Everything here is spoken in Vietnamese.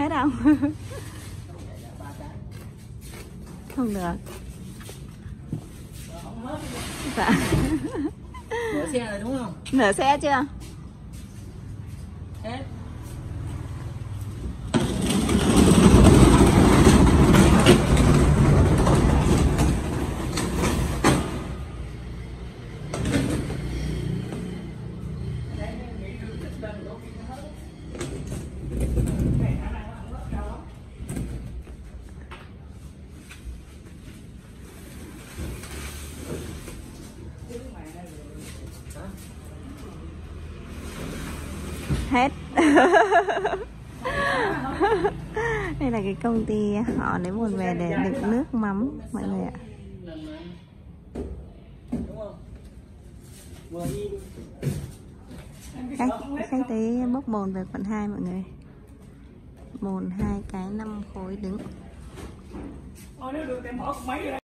Hết không? Không được. Dạ. Nửa xe rồi đúng không? Nửa xe chưa? Hết. Hết. Đây là cái công ty họ lấy bồn về để đựng nước mắm mọi người ạ. Khách tới bốc bồn về quận 2 mọi người. Bồn 2 cái 5 khối đứng.